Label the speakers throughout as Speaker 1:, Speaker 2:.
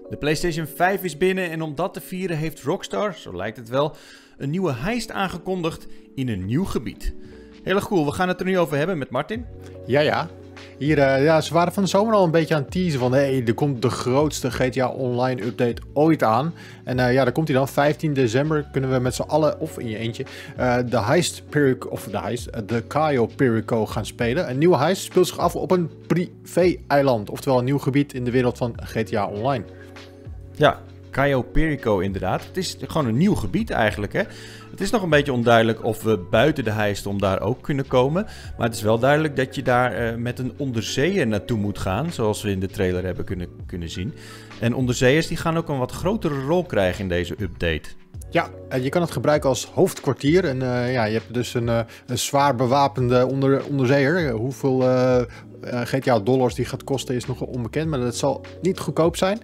Speaker 1: De PlayStation 5 is binnen en om dat te vieren heeft Rockstar, zo lijkt het wel, een nieuwe heist aangekondigd in een nieuw gebied. Heel erg cool, we gaan het er nu over hebben met Martin.
Speaker 2: Ja. Hier, ze waren van de zomer al een beetje aan het teasen van er komt de grootste GTA Online update ooit aan. En daar komt hij dan. 15 december kunnen we met z'n allen, of in je eentje, de Cayo Perico gaan spelen. Een nieuwe heist speelt zich af op een privé-eiland, oftewel een nieuw gebied in de wereld van GTA Online.
Speaker 1: Ja, Cayo Perico inderdaad. Het is gewoon een nieuw gebied eigenlijk, hè. Het is nog een beetje onduidelijk of we buiten de heist om daar ook kunnen komen. Maar het is wel duidelijk dat je daar met een onderzeeër naartoe moet gaan. Zoals we in de trailer hebben kunnen zien. En onderzeeërs die gaan ook een wat grotere rol krijgen in deze update.
Speaker 2: Ja, je kan het gebruiken als hoofdkwartier. En je hebt dus een zwaar bewapende onderzeeër. Hoeveel GTA-dollars die gaat kosten is nog onbekend, maar dat zal niet goedkoop zijn.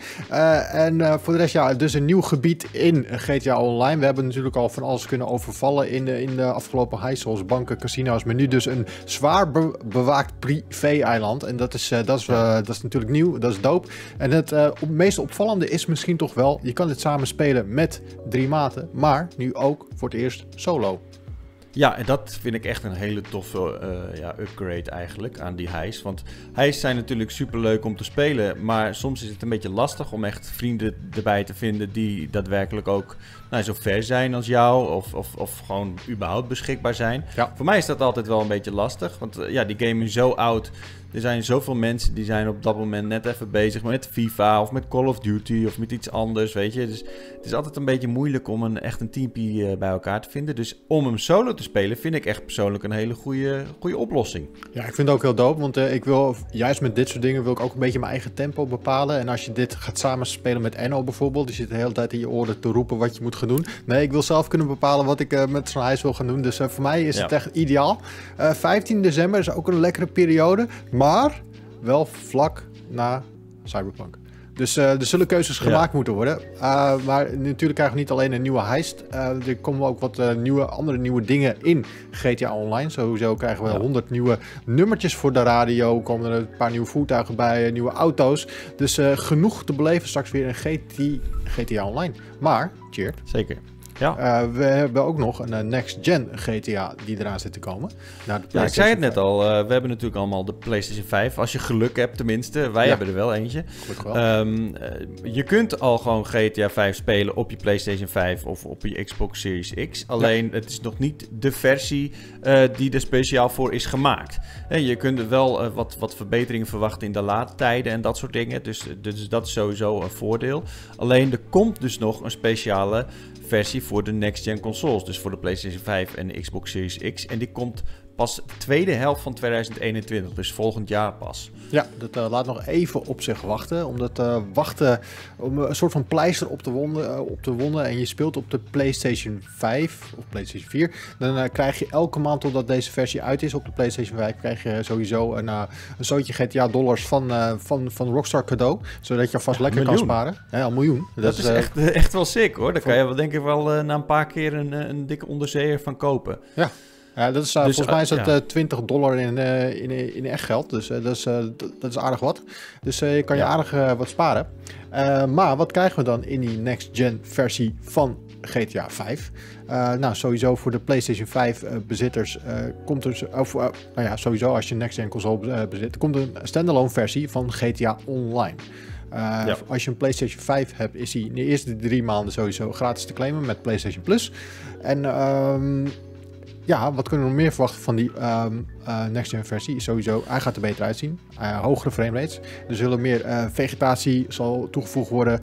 Speaker 2: Voor de rest, dus een nieuw gebied in GTA Online. We hebben natuurlijk al van alles kunnen overvallen in de afgelopen heist, zoals banken, casino's, maar nu dus een zwaar bewaakt privé-eiland. En dat is natuurlijk nieuw, dat is dope. En het meest opvallende is misschien toch wel, je kan dit samen spelen met 3 maten, maar nu ook voor het eerst solo.
Speaker 1: Ja, en dat vind ik echt een hele toffe upgrade eigenlijk aan die heist. Want heists zijn natuurlijk super leuk om te spelen, maar soms is het een beetje lastig om echt vrienden erbij te vinden die daadwerkelijk ook zo ver zijn als jou of gewoon überhaupt beschikbaar zijn. Ja. Voor mij is dat altijd wel een beetje lastig, want die game is zo oud. Er zijn zoveel mensen die zijn op dat moment net even bezig met FIFA of met Call of Duty of met iets anders, weet je. Dus het is altijd een beetje moeilijk om echt een teampie bij elkaar te vinden. Dus om hem solo te spelen vind ik echt persoonlijk een hele goede oplossing. Ja,
Speaker 2: ik vind het ook heel dope, want ik wil juist met dit soort dingen wil ik ook een beetje mijn eigen tempo bepalen. En als je dit gaat samenspelen met Enno bijvoorbeeld, die zit de hele tijd in je oren te roepen wat je moet gaan doen. Nee, ik wil zelf kunnen bepalen wat ik met zo'n heist wil gaan doen. Dus voor mij is het echt ideaal. 15 december is ook een lekkere periode, maar wel vlak na Cyberpunk. Dus er zullen keuzes gemaakt moeten worden. Maar natuurlijk krijgen we niet alleen een nieuwe heist. Er komen ook wat andere nieuwe dingen in GTA Online. Sowieso krijgen we 100 nieuwe nummertjes voor de radio. Komen er een paar nieuwe voertuigen bij, nieuwe auto's. Dus genoeg te beleven straks weer in GTA Online. Maar, Tjeerd.
Speaker 1: Zeker. Ja.
Speaker 2: We hebben ook nog een next-gen GTA die eraan zit te komen.
Speaker 1: Ik zei het net al. We hebben natuurlijk allemaal de PlayStation 5. Als je geluk hebt tenminste. Wij hebben er wel eentje. Je kunt al gewoon GTA 5 spelen op je PlayStation 5 of op je Xbox Series X. Alleen het is nog niet de versie die er speciaal voor is gemaakt. Je kunt er wel wat verbeteringen verwachten in de laadtijden en dat soort dingen. Dus dat is sowieso een voordeel. Alleen er komt dus nog een speciale versie voor de next-gen consoles. Dus voor de PlayStation 5 en de Xbox Series X. En die komt pas tweede helft van 2021. Dus volgend jaar pas.
Speaker 2: Ja, dat laat nog even op zich wachten. Omdat wachten om een soort van pleister op de wonden. En je speelt op de PlayStation 5 of PlayStation 4. Dan krijg je elke maand totdat deze versie uit is op de PlayStation 5... krijg je sowieso een zootje GTA-dollars van Rockstar cadeau. Zodat je alvast lekker kan sparen. Een miljoen.
Speaker 1: Dat is echt wel sick hoor. Daar kan je denk ik wel na een paar keer een dikke onderzeeër van kopen.
Speaker 2: Ja. Ja, dat is, volgens mij is dat $20 in echt geld. Dus dat is aardig wat. Dus je kan je aardig wat sparen. Maar wat krijgen we dan in die next-gen versie van GTA 5? Sowieso voor de PlayStation 5 bezitters komt er... sowieso als je een next-gen console bezit... komt een standalone versie van GTA Online. Als je een PlayStation 5 hebt, is hij in de eerste 3 maanden sowieso gratis te claimen met PlayStation Plus. En... wat kunnen we nog meer verwachten van die next-gen versie? Sowieso, hij gaat er beter uitzien. Hogere framerates. Er zullen meer vegetatie zal toegevoegd worden.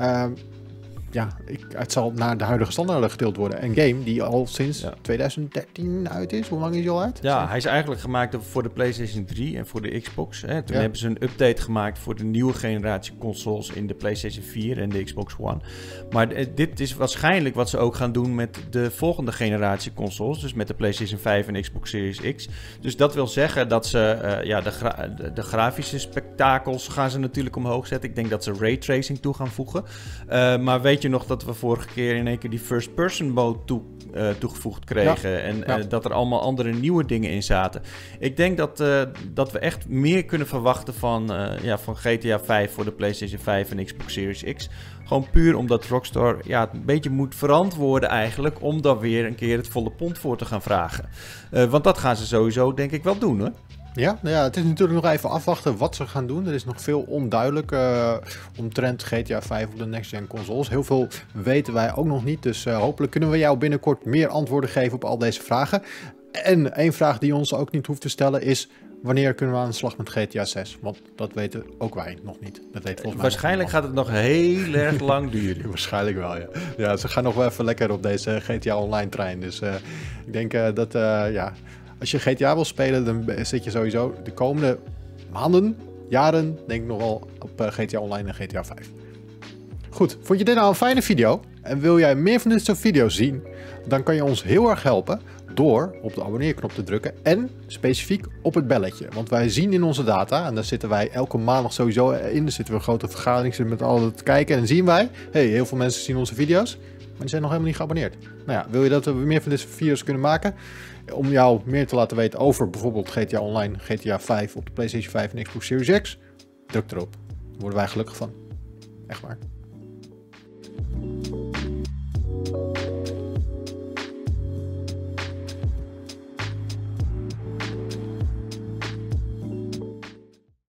Speaker 2: Het zal naar de huidige standaarden gedeeld worden. Een game die al sinds 2013 uit is. Hoe lang is hij al uit?
Speaker 1: Ja, hij is eigenlijk gemaakt voor de PlayStation 3 en voor de Xbox. Toen hebben ze een update gemaakt voor de nieuwe generatie consoles in de PlayStation 4 en de Xbox One. Maar dit is waarschijnlijk wat ze ook gaan doen met de volgende generatie consoles. Dus met de PlayStation 5 en Xbox Series X. Dus dat wil zeggen dat ze de grafische spektakels gaan ze natuurlijk omhoog zetten. Ik denk dat ze raytracing toe gaan voegen. Maar weet je nog dat we vorige keer in één keer die first-person mode toegevoegd kregen. En dat er allemaal andere nieuwe dingen in zaten. Ik denk dat we echt meer kunnen verwachten van GTA 5 voor de PlayStation 5 en Xbox Series X. Gewoon puur omdat Rockstar een beetje moet verantwoorden eigenlijk om daar weer een keer het volle pond voor te gaan vragen. Want dat gaan ze sowieso denk ik wel doen, hoor.
Speaker 2: Ja, het is natuurlijk nog even afwachten wat ze gaan doen. Er is nog veel onduidelijk omtrent GTA 5 op de next-gen consoles. Heel veel weten wij ook nog niet. Dus hopelijk kunnen we jou binnenkort meer antwoorden geven op al deze vragen. En één vraag die ons ook niet hoeft te stellen is: wanneer kunnen we aan de slag met GTA 6? Want dat weten ook wij nog niet. Dat weet volgens mij
Speaker 1: waarschijnlijk gaat het nog heel erg lang duren.
Speaker 2: Waarschijnlijk wel, ja. Ja, ze gaan nog wel even lekker op deze GTA Online trein. Dus ik denk dat, als je GTA wil spelen, dan zit je sowieso de komende maanden, jaren, denk ik nog wel op GTA Online en GTA 5. Goed, vond je dit nou een fijne video? En wil jij meer van dit soort video's zien? Dan kan je ons heel erg helpen door op de abonneerknop te drukken en specifiek op het belletje. Want wij zien in onze data, en daar zitten wij elke maandag sowieso in, er zitten we een grote vergadering met alles te kijken en dan zien wij, heel veel mensen zien onze video's, maar die zijn nog helemaal niet geabonneerd. Nou ja, wil je dat we meer van deze video's kunnen maken? Om jou meer te laten weten over bijvoorbeeld GTA Online, GTA 5 op de PlayStation 5 en Xbox Series X, druk erop. Daar worden wij gelukkig van. Echt waar.